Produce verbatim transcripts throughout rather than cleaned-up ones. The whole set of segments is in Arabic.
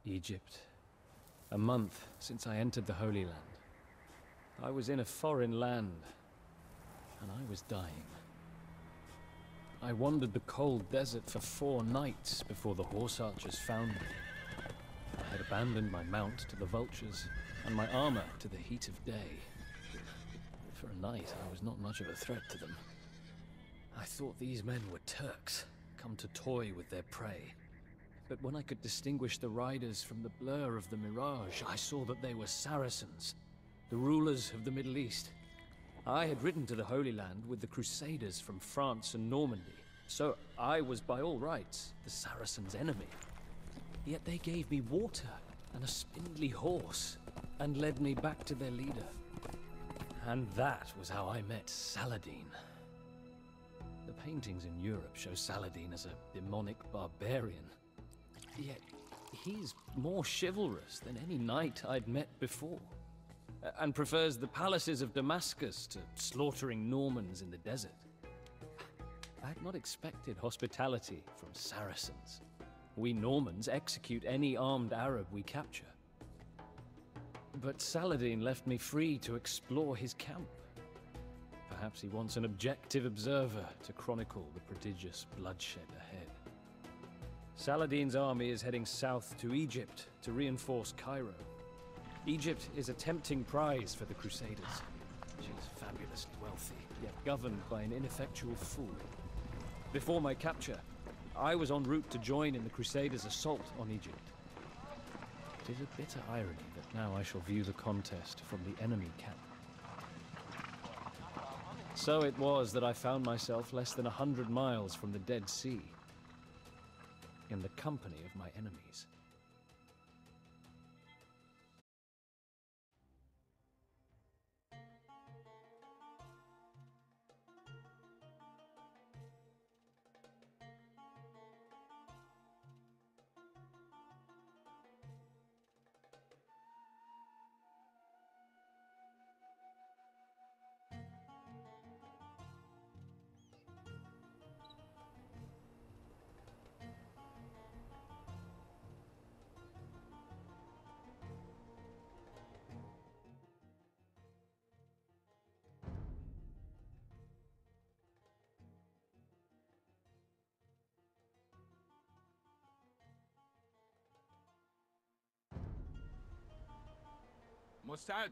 Egypt. A month since I entered the Holy Land. I was in a foreign land, and I was dying. I wandered the cold desert for four nights before the horse archers found me. I had abandoned my mount to the vultures, and my armor to the heat of day. For a night, I was not much of a threat to them. I thought these men were Turks, come to toy with their prey. But when I could distinguish the riders from the blur of the mirage, I saw that they were Saracens, the rulers of the Middle East. I had ridden to the Holy Land with the Crusaders from France and Normandy, so I was by all rights the Saracens' enemy. Yet they gave me water and a spindly horse, and led me back to their leader. And that was how I met Saladin. The paintings in Europe show Saladin as a demonic barbarian. Yet he's more chivalrous than any knight I'd met before, and prefers the palaces of Damascus to slaughtering Normans in the desert. I had not expected hospitality from Saracens. We Normans execute any armed Arab we capture. But Saladin left me free to explore his camp. Perhaps he wants an objective observer to chronicle the prodigious bloodshed ahead. Saladin's army is heading south to Egypt to reinforce Cairo. Egypt is a tempting prize for the Crusaders. She is fabulously wealthy, yet governed by an ineffectual fool. Before my capture, I was en route to join in the Crusaders' assault on Egypt. It is a bitter irony that now I shall view the contest from the enemy camp. So it was that I found myself less than a hundred miles from the Dead Sea, in the company of my enemies. مستعد.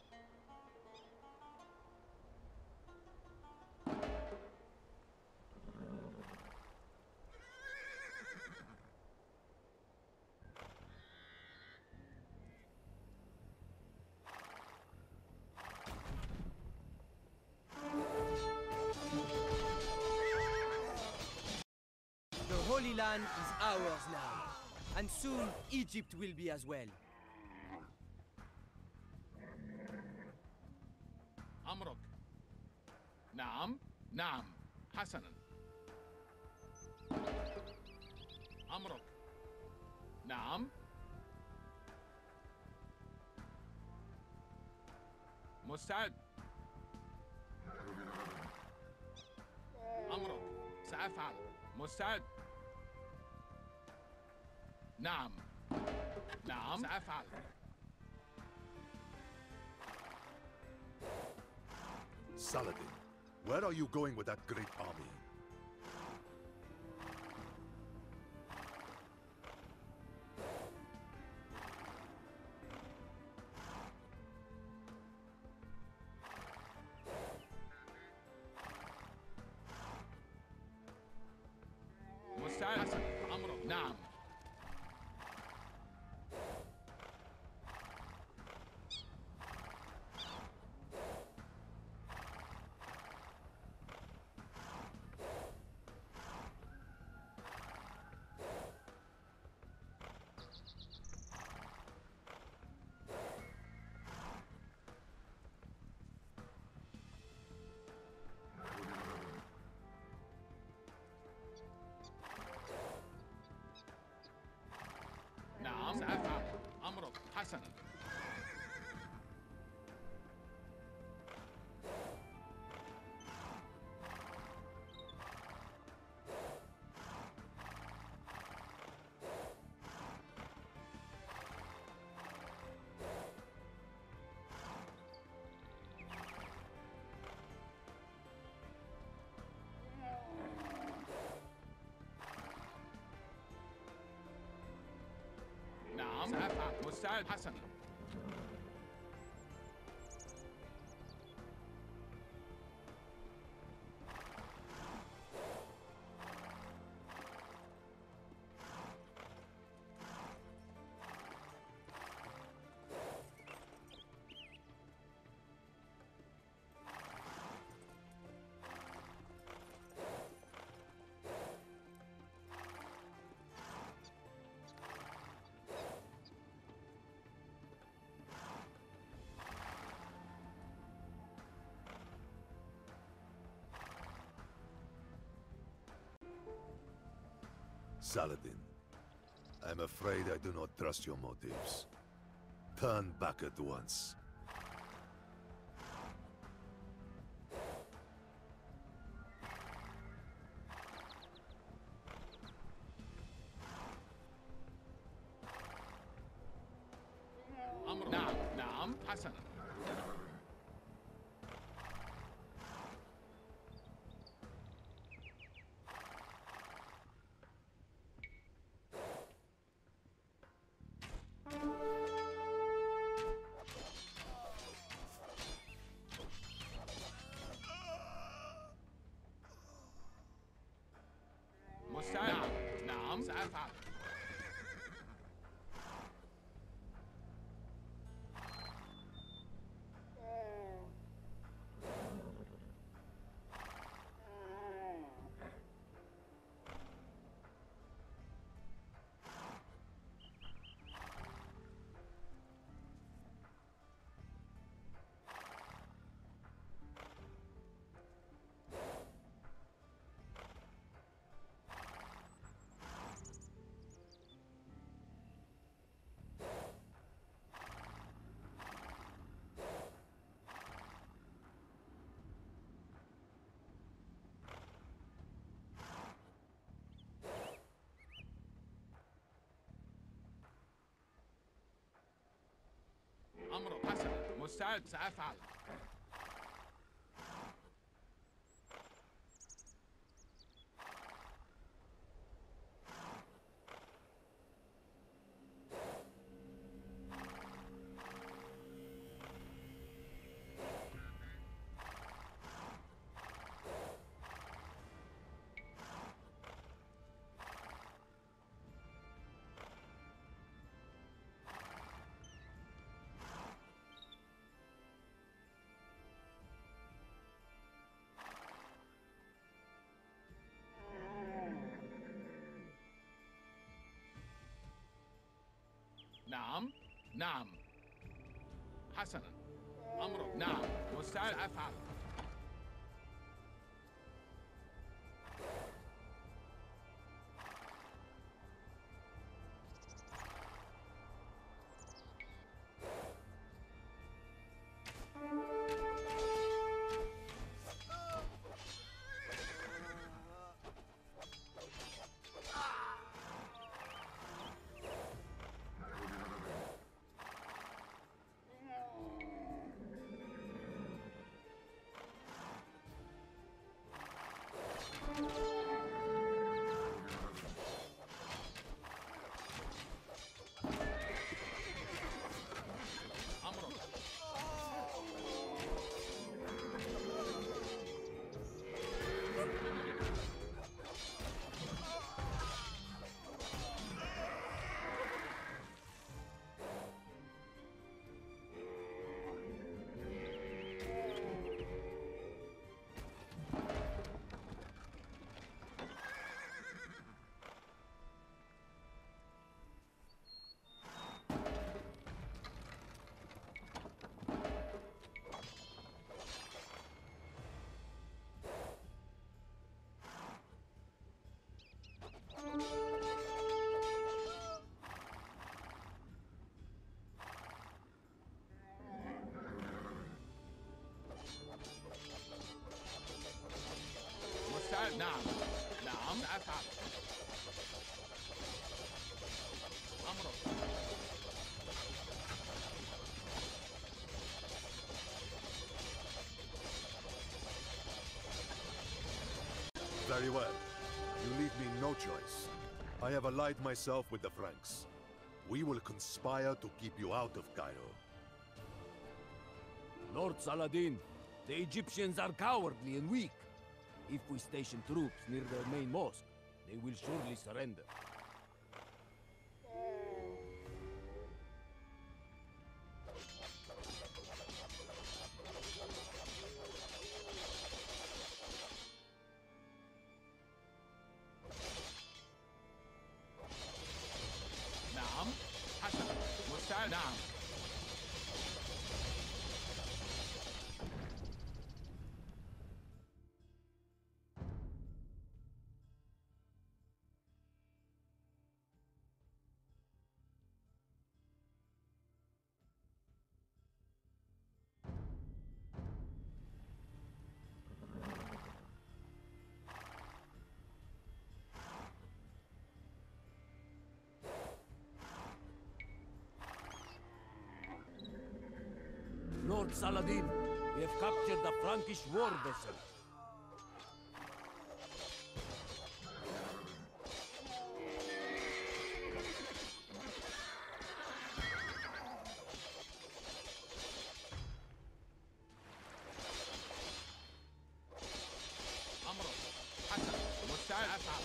The Holy Land is ours now, and soon Egypt will be as well. أمرك. نعم نعم حسنا. أمرك. نعم. مستعد. أمرك. سأفعل. مستعد. نعم نعم سأفعل. Saladin, where are you going with that great army? مستعد حسن. أمرك. نعم. نعم سأفعل. مستعد. حسنا. Saladin, I'm afraid I do not trust your motives. Turn back at once. أمر. نعم نعم حسنا. مستعد. نعم نعم سأفعل. أمر. حسنا. مستعد. سأفعل. نعم نعم حسنا. أمر. نعم مستعد. أفعل. مستعد. نعم نعم سأفعل. أمرك. Very well. You leave me no choice. I have allied myself with the Franks. We will conspire to keep you out of Cairo. Lord Saladin, the Egyptians are cowardly and weak. If we station troops near their main mosque, they will surely surrender. نعم حسنا مستعد نعم Lord Saladin, we have captured the Frankish war vessel. أمرك حسنا مستعد أفعل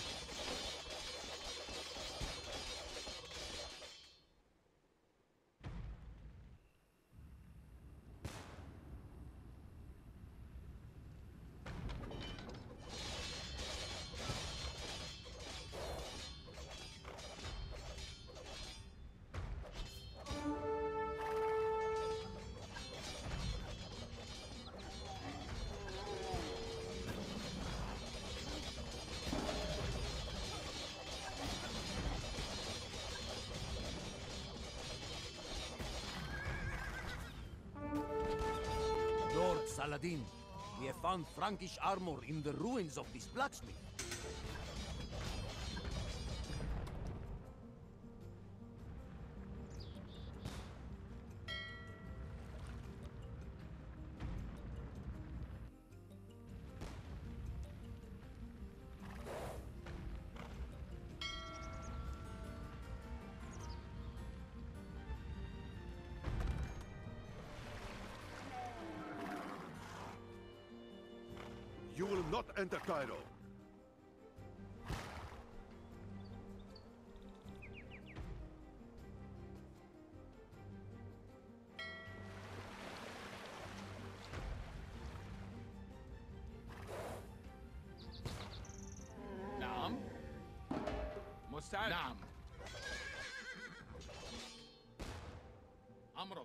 Lord Saladin, we have found Frankish armor in the ruins of this blacksmith. You will not enter Cairo. نعم مستعد نعم أمرك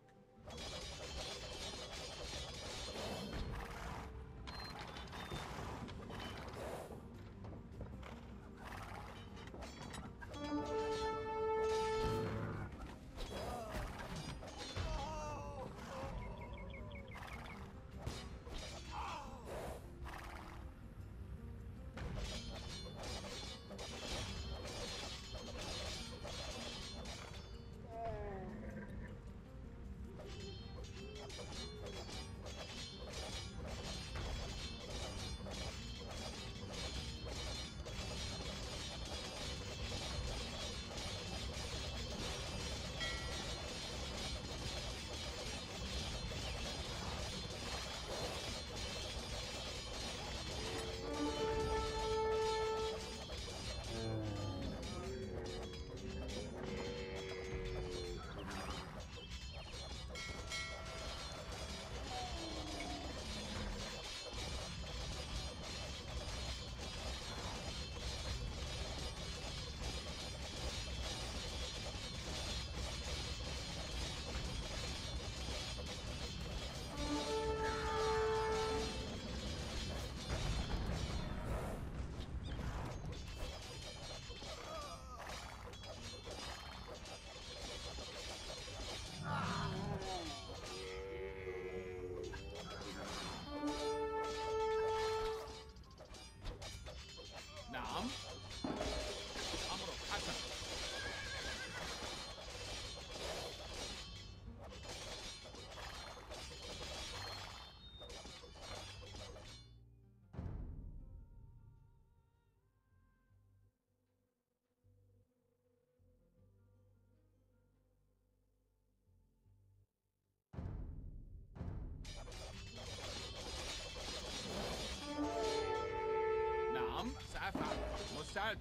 مستعد.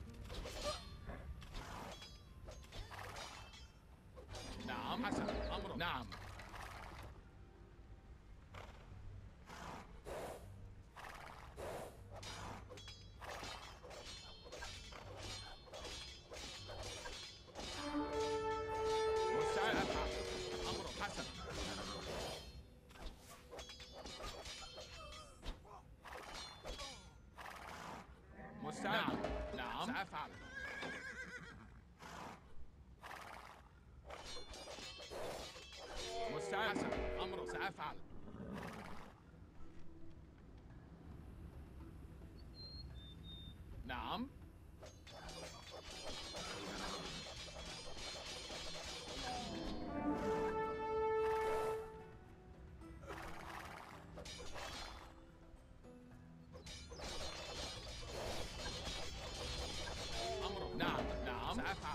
نعم حسن أمرك. نعم. مستعد أفعل أمرك حسن. مستعد. نعم نعم سأفعل. مستعد حسن أمرك سأفعل. نعم. أمرك نعم نعم سأفعل.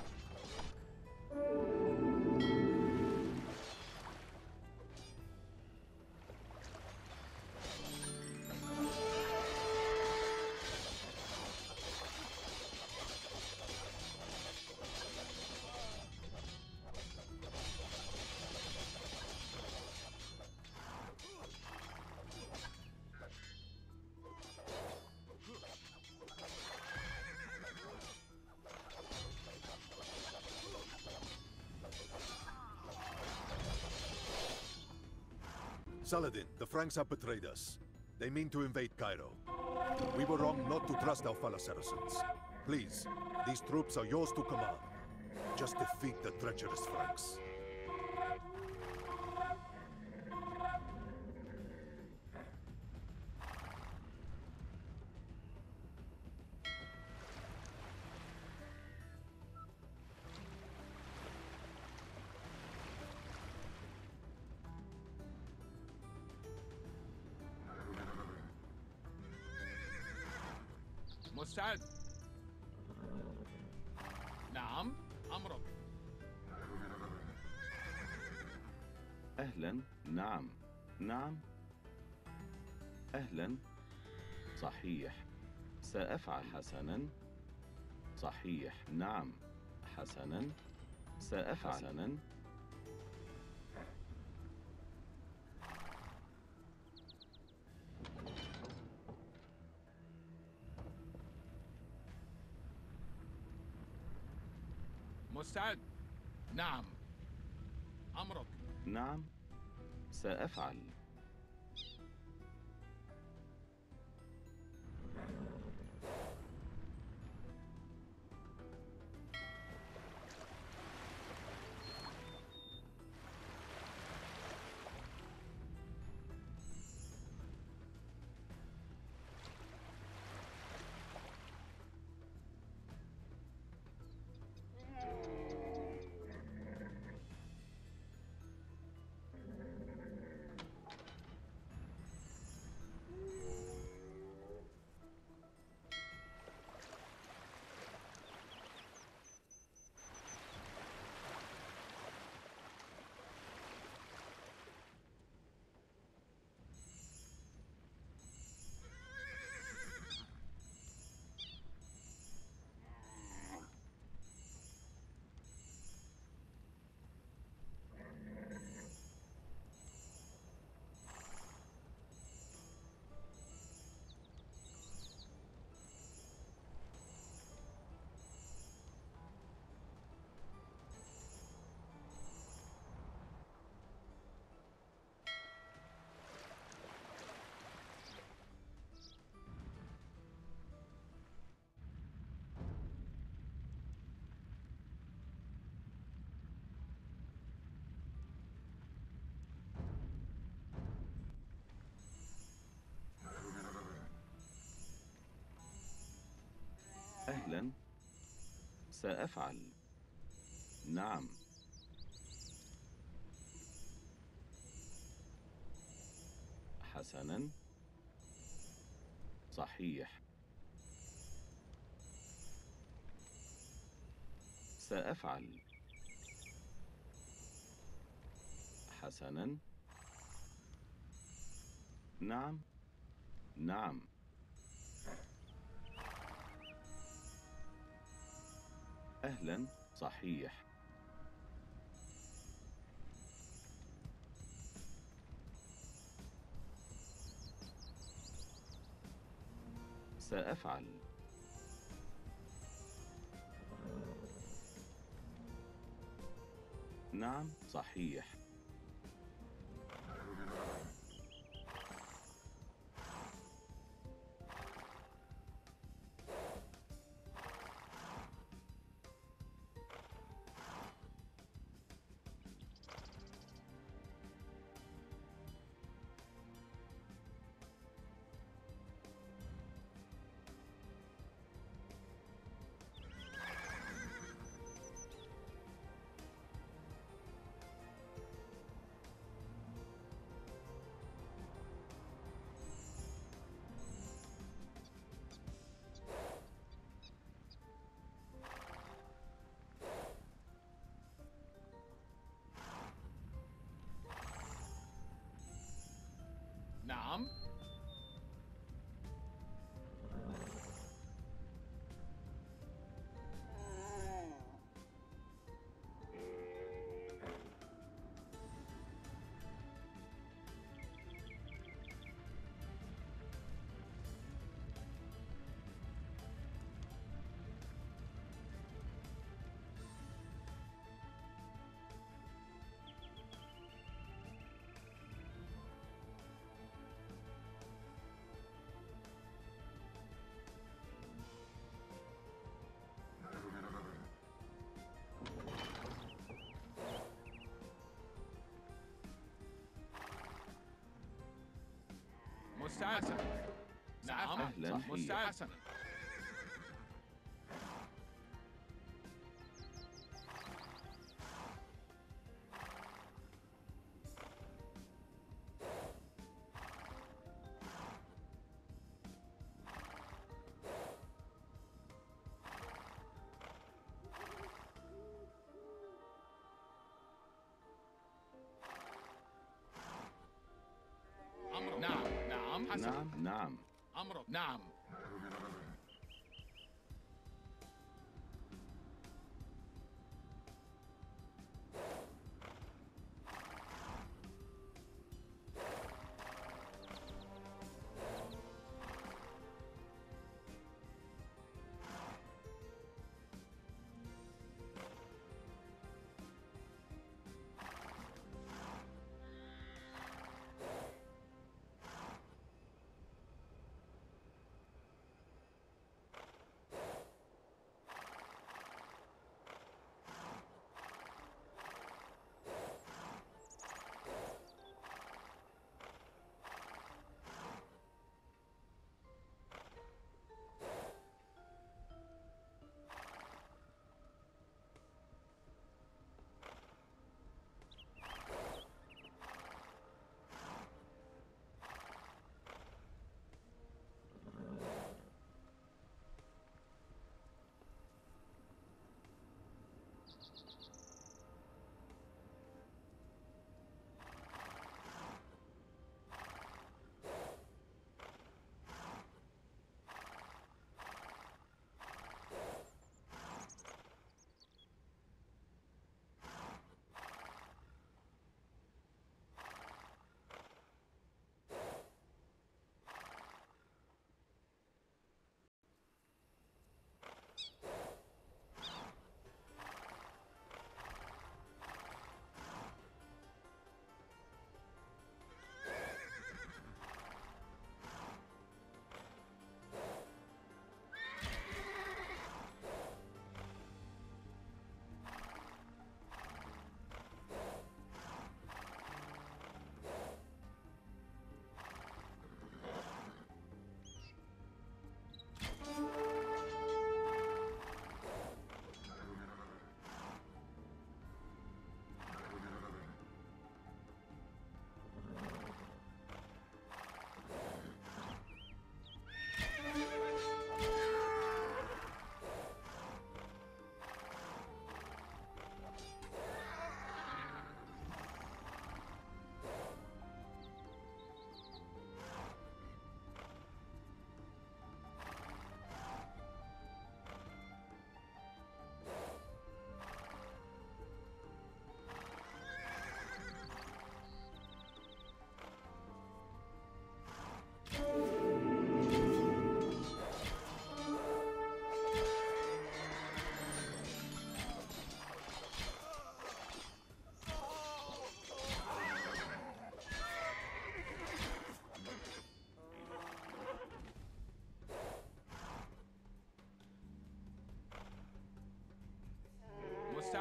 Saladin, the Franks have betrayed us. They mean to invade Cairo. We were wrong not to trust our fellow Saracens. Please, these troops are yours to command. Just defeat the treacherous Franks. مستعد. نعم أمرك. أهلا. نعم نعم. أهلا. صحيح. سأفعل. حسنا. صحيح. نعم. حسنا. سأفعل. حسنا. مستعد. نعم أمرك. نعم. سأفعل. أهلا. سأفعل. نعم. حسنا. صحيح. سأفعل. حسنا. نعم. نعم. أهلا. صحيح. سأفعل. نعم صحيح. نعم. مستعد. نعم. أهلاً. صح. مستعد. حسنا. أمر. نعم. نعم. حسنا. نعم نعم. أمر. نعم.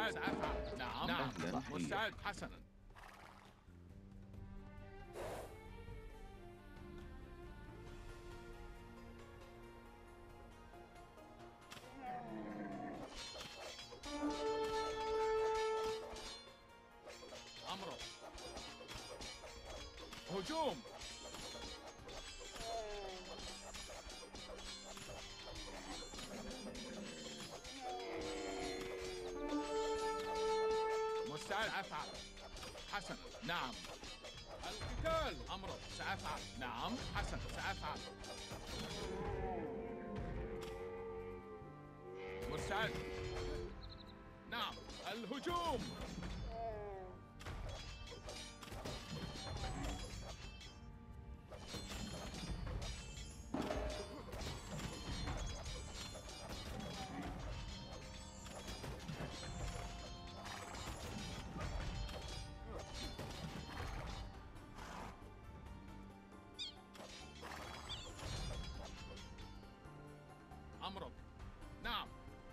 مستعد سأفعل. نعم نعم صحيح. مستعد حسنا. أمرك. هجوم. مستعد أفعل. حسنا نعم. القتال. أمرك سأفعل. نعم حسنا سأفعل. مستعد. نعم الهجوم. أمرك. نعم.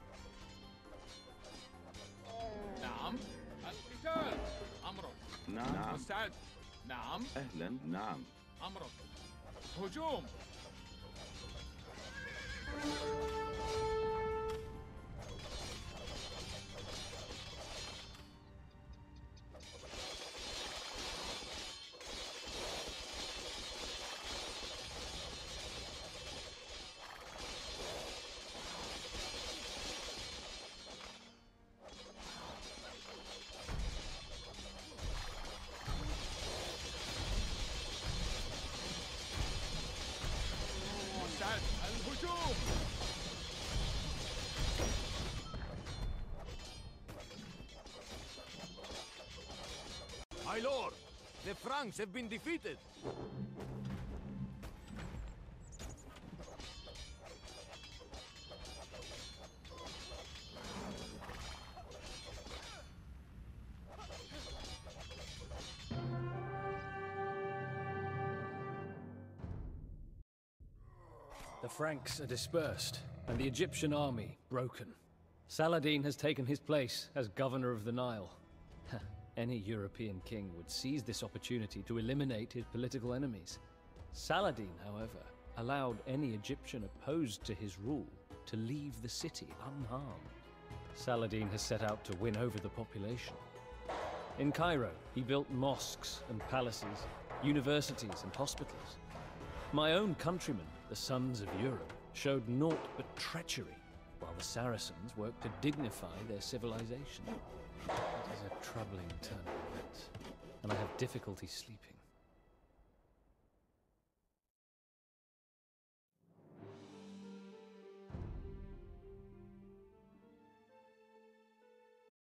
نعم. القتال. أمرك. نعم. مستعد. نعم. أهلا. نعم. أمرك. هجوم. مستعد. الهجوم. My lord, the Franks have been defeated. The Franks are dispersed, and the Egyptian army broken. Saladin has taken his place as governor of the Nile. Any European king would seize this opportunity to eliminate his political enemies. Saladin, however, allowed any Egyptian opposed to his rule to leave the city unharmed. Saladin has set out to win over the population. In Cairo, he built mosques and palaces, universities and hospitals. My own countrymen, the sons of Europe, showed naught but treachery, while the Saracens worked to dignify their civilization. It is a troubling turn of events, and I have difficulty sleeping.